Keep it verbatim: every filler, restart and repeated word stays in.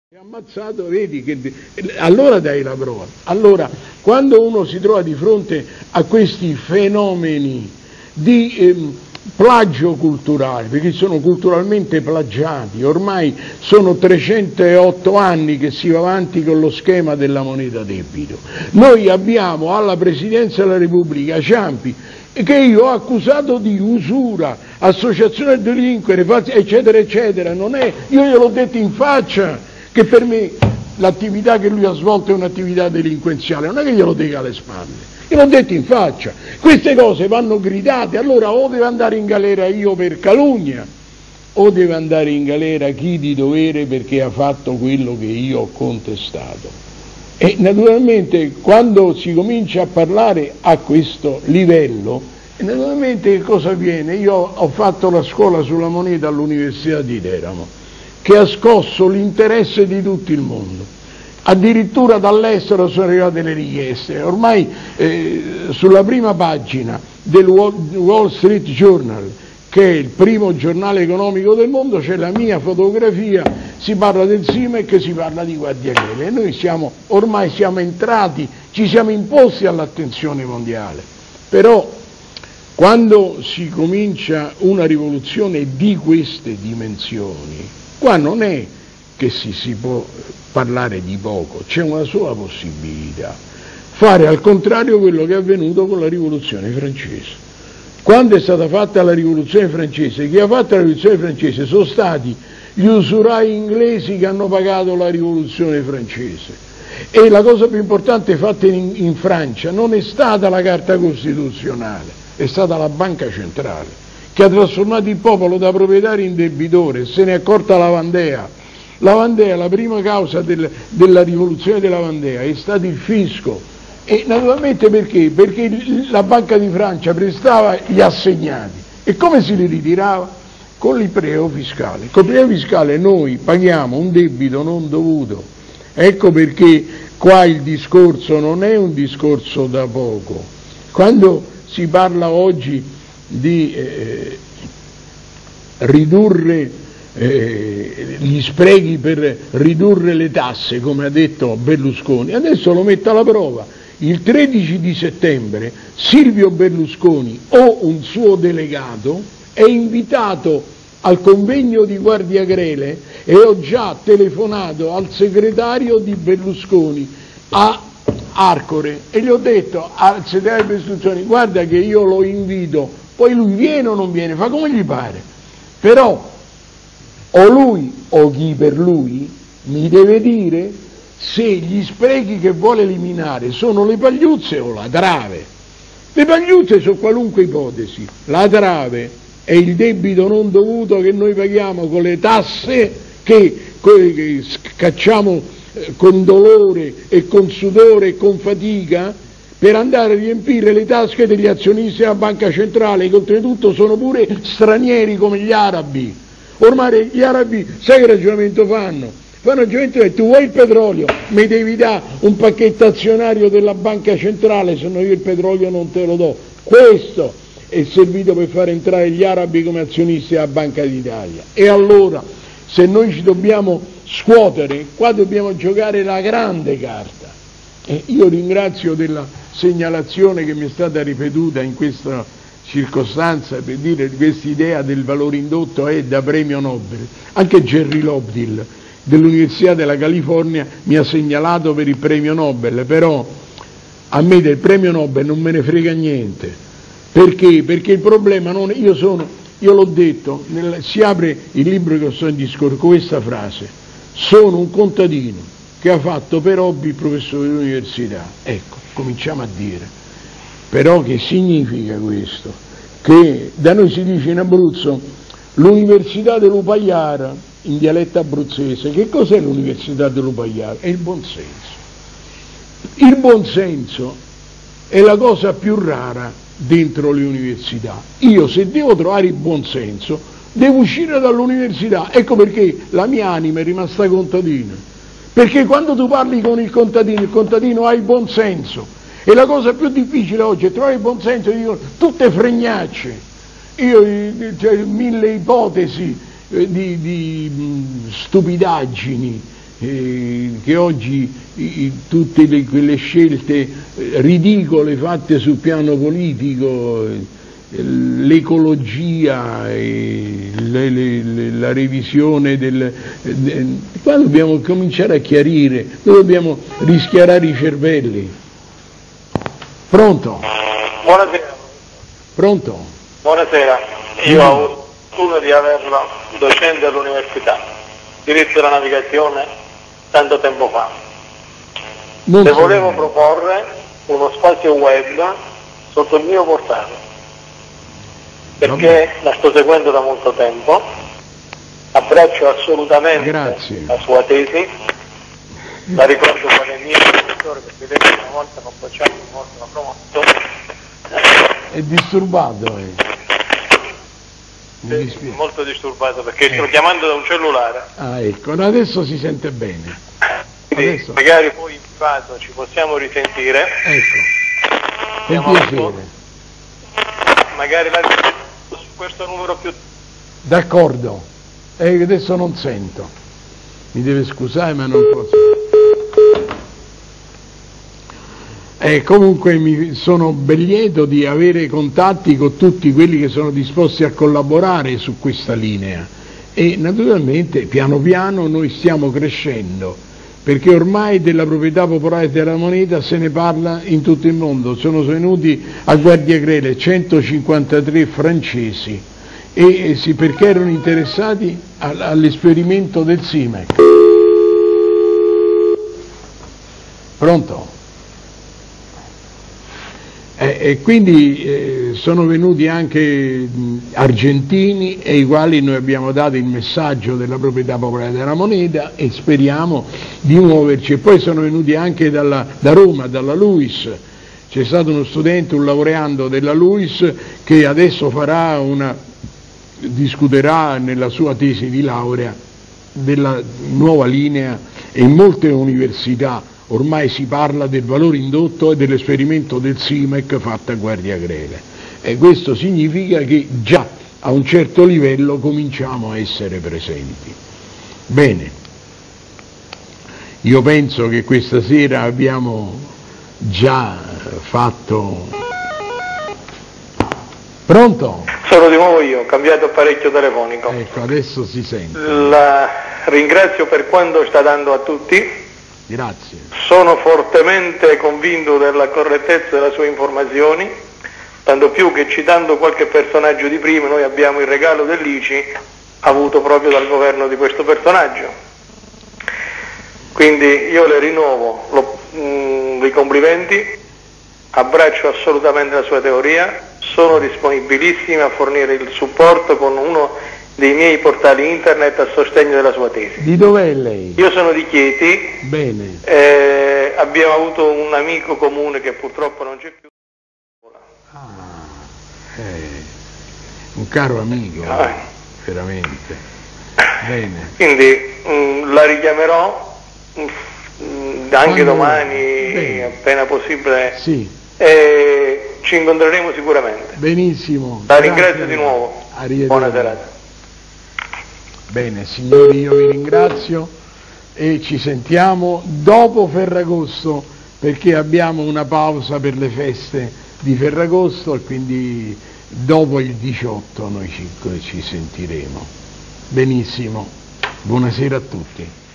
Ammazzato, vedi che allora dai la prova. Allora, quando uno si trova di fronte a questi fenomeni di ehm, plagio culturale, perché sono culturalmente plagiati, ormai sono trecentootto anni che si va avanti con lo schema della moneta debito. Noi abbiamo alla Presidenza della Repubblica Ciampi, che io ho accusato di usura, associazione a delinquere, eccetera eccetera. Non è, io gliel'ho detto in faccia che per me l'attività che lui ha svolto è un'attività delinquenziale, non è che glielo dica alle spalle, gliel'ho detto in faccia. Queste cose vanno gridate, allora o deve andare in galera io per calunnia, o deve andare in galera chi di dovere perché ha fatto quello che io ho contestato. E naturalmente quando si comincia a parlare a questo livello, naturalmente che cosa avviene? Io ho fatto la scuola sulla moneta all'Università di Teramo, che ha scosso l'interesse di tutto il mondo, addirittura dall'estero sono arrivate le richieste. Ormai eh, sulla prima pagina del Wall Street Journal, che è il primo giornale economico del mondo, c'è la mia fotografia, si parla del SIMEC, si parla di Guardia Grele, e noi siamo, ormai siamo entrati, ci siamo imposti all'attenzione mondiale. Però quando si comincia una rivoluzione di queste dimensioni, qua non è che si, si può parlare di poco, c'è una sola possibilità: fare al contrario quello che è avvenuto con la rivoluzione francese. Quando è stata fatta la rivoluzione francese, chi ha fatto la rivoluzione francese sono stati gli usurai inglesi che hanno pagato la rivoluzione francese. E la cosa più importante fatta in, in Francia non è stata la Carta Costituzionale, è stata la Banca Centrale, che ha trasformato il popolo da proprietario in debitore. Se ne è accorta Lavandea. Lavandea, la prima causa del, della rivoluzione della Lavandea è stato il fisco. E naturalmente perché? Perché la Banca di Francia prestava gli assegnati. E come si li ritirava? Con il prelievo fiscale. Con il prelievo fiscale noi paghiamo un debito non dovuto. Ecco perché qua il discorso non è un discorso da poco. Quando si parla oggi di eh, ridurre eh, gli sprechi per ridurre le tasse, come ha detto Berlusconi, adesso lo metto alla prova. Il tredici di settembre Silvio Berlusconi o un suo delegato è invitato al convegno di Guardia Grele, e ho già telefonato al segretario di Berlusconi a Arcore e gli ho detto al segretario di istruzioni: guarda che io lo invito, poi lui viene o non viene, fa come gli pare, però o lui o chi per lui mi deve dire se gli sprechi che vuole eliminare sono le pagliuzze o la trave. Le pagliuzze sono qualunque ipotesi, la trave è il debito non dovuto che noi paghiamo con le tasse che, che scacciamo con dolore e con sudore e con fatica per andare a riempire le tasche degli azionisti della Banca Centrale, che oltretutto sono pure stranieri come gli arabi. Ormai gli arabi, sai che ragionamento fanno? Fanno ragionamento che tu vuoi il petrolio, mi devi dare un pacchetto azionario della Banca Centrale, se no io il petrolio non te lo do. Questo è servito per far entrare gli arabi come azionisti della Banca d'Italia. E allora, se noi ci dobbiamo scuotere, qua dobbiamo giocare la grande carta. E io ringrazio della segnalazione che mi è stata ripetuta in questa circostanza, per dire che questa idea del valore indotto è da premio Nobel. Anche Jerry Lobdill dell'Università della California mi ha segnalato per il premio Nobel, però a me del premio Nobel non me ne frega niente. Perché? Perché il problema non è, io sono, io l'ho detto, nel, si apre il libro che sto in discorso con questa frase: sono un contadino che ha fatto per hobby il professore dell'università. Ecco, cominciamo a dire. Però che significa questo? Che da noi si dice in Abruzzo l'Università dell'Upagliara, in dialetto abruzzese. Che cos'è l'Università dell'Upagliara? È il buonsenso. Il buonsenso è la cosa più rara dentro le università. Io, se devo trovare il buonsenso, devo uscire dall'università. Ecco perché la mia anima è rimasta contadina, perché quando tu parli con il contadino, il contadino ha il buonsenso, e la cosa più difficile oggi è trovare il buonsenso. Dicono tutte fregnacce, io cioè, mille ipotesi eh, di, di mh, stupidaggini eh, che oggi i, tutte le, quelle scelte ridicole fatte sul piano politico, l'ecologia, e le, le, le, la revisione del... De, qua dobbiamo cominciare a chiarire, noi dobbiamo rischiarare i cervelli. Pronto? Buonasera. Pronto? Buonasera, io ho avuto fortuna di averla docente all'università, diritto della navigazione, tanto tempo fa. Non Le so volevo bene. proporre uno spazio web sotto il mio portale, perché la sto seguendo da molto tempo, abbraccio assolutamente Grazie. la sua tesi, la ricordo con il mio professore, perché lei una volta non facciamo una volta la promozione. È disturbato, eh. Mi dispiace. Molto disturbato perché Eh. sto chiamando da un cellulare. Ah, ecco, adesso si sente bene. Quindi Adesso, magari poi in privato ci possiamo risentire. ecco, è Abbiamo un piacere. Magari la su questo numero più. D'accordo, eh, adesso non sento. Mi deve scusare, ma non posso. Eh, comunque mi sono ben lieto di avere contatti con tutti quelli che sono disposti a collaborare su questa linea e naturalmente piano piano noi stiamo crescendo, perché ormai della proprietà popolare della moneta se ne parla in tutto il mondo. Sono venuti a Guardiagrele centocinquantatré francesi e, e sì, perché erano interessati all'esperimento del S I M E C. Pronto? Eh, e quindi eh, sono venuti anche mh, argentini, ai quali noi abbiamo dato il messaggio della proprietà popolare della moneta e speriamo di muoverci. E poi sono venuti anche dalla, da Roma, dalla LUIS. C'è stato uno studente, un laureando della LUIS, che adesso farà una, discuterà nella sua tesi di laurea della nuova linea, e in molte università ormai si parla del valore indotto e dell'esperimento del S I M E C fatto a Guardiagrele, e questo significa che già a un certo livello cominciamo a essere presenti. Bene, io penso che questa sera abbiamo già fatto... Pronto? Sono di nuovo io, ho cambiato apparecchio telefonico. Ecco, adesso si sente. La ringrazio per quanto sta dando a tutti. Grazie. Sono fortemente convinto della correttezza delle sue informazioni, tanto più che citando qualche personaggio di prima noi abbiamo il regalo dell'I C I avuto proprio dal governo di questo personaggio. Quindi io le rinnovo lo, mh, i complimenti, abbraccio assolutamente la sua teoria, sono disponibilissimo a fornire il supporto con uno dei miei portali internet a sostegno della sua tesi. Di dov'è lei? Io sono di Chieti. Bene. Eh, abbiamo avuto un amico comune che purtroppo non c'è più. Ah, eh, un caro amico, Ah. veramente. Bene. Quindi mh, la richiamerò mh, mh, anche Quando- domani, Bene. appena possibile, Sì, e ci incontreremo sicuramente. benissimo. La Grazie. ringrazio di nuovo. Arrivederci. Buona serata. Bene, signori, io vi ringrazio e ci sentiamo dopo Ferragosto, perché abbiamo una pausa per le feste di Ferragosto e quindi dopo il diciotto noi ci, ci sentiremo. Benissimo, buonasera a tutti.